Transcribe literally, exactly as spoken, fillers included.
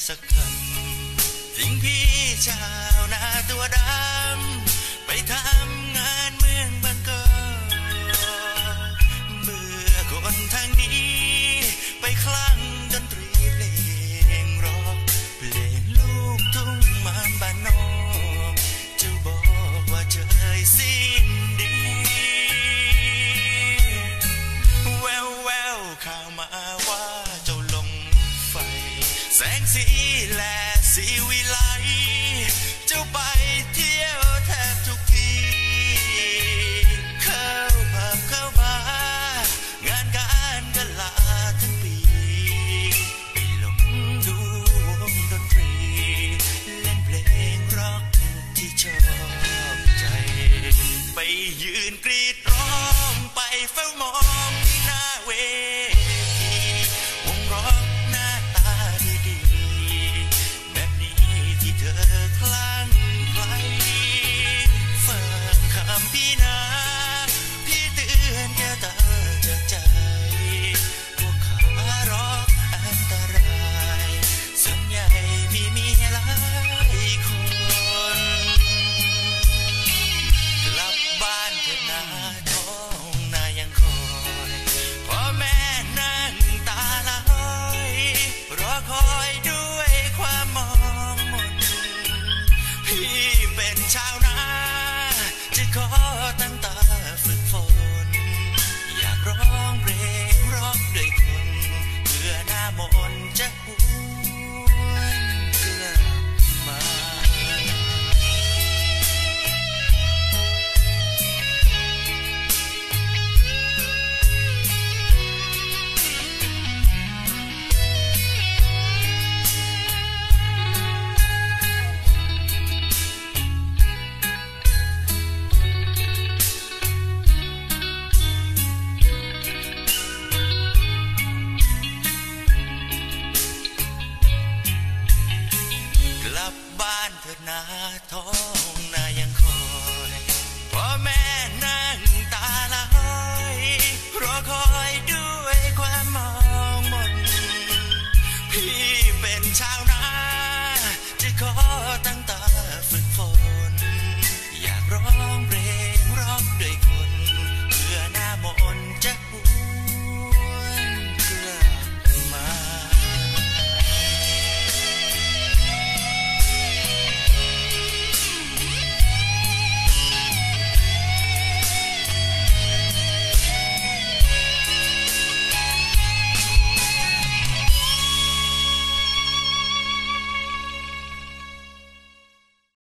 สักคำทิ้งพี่ชาวนาตัวดำไปทำงานเมืองบางกอกเบื่อคนทางนี้ไปคลั่งดนตรีเพลงร็อกเพลงลูกทุ่งมาบ้านนอกจะบอกว่าเจยสิ้นดีแววแววข่าวมาว่าเจ้าลงไฟแสงสีและสีวิไลเจ้าไปเที่ยวแทบทุกทีเข้าผับเข้าบาร์งานการก็ลาทั้งปีไปหลงดูวงดนตรีเล่นเพลงร็อกที่ชอบใจไปยืนกรีดร้องไปเฝ้ามองที่หน้าเวทีวงร็อกหน้าตาดีๆแบบนี้ที่เธอคลั่งไคล้ฟังคำพี่นะพี่เตือนแค่ตาจากใจพวกขาร็อกอันตรายส่วนใหญ่มีเมียหลายคนกลับบ้านเถิดนาท้องนายังคอยพ่อแม่นั่งตาลอยรอคอยด้วยความมองมนพี่เป็นชาวนาจะขอตั้งตาฝึกฝนอยากร้องเพลงร็อกด้วยคนเพื่อหน้ามนต์จะห